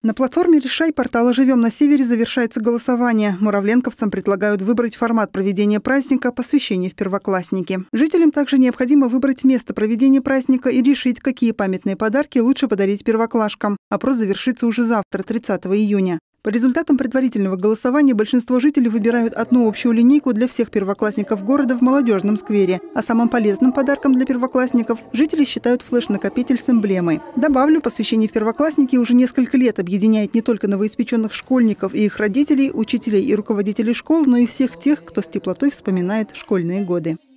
На платформе «Решай» портала «Живем на севере» завершается голосование. Муравленковцам предлагают выбрать формат проведения праздника «Посвящение в первоклассники». Жителям также необходимо выбрать место проведения праздника и решить, какие памятные подарки лучше подарить первоклашкам. Опрос завершится уже завтра, 30 июня. По результатам предварительного голосования большинство жителей выбирают одну общую линейку для всех первоклассников города в молодежном сквере. А самым полезным подарком для первоклассников жители считают флеш-накопитель с эмблемой. Добавлю, посвящение в первоклассники уже несколько лет объединяет не только новоиспеченных школьников и их родителей, учителей и руководителей школ, но и всех тех, кто с теплотой вспоминает школьные годы.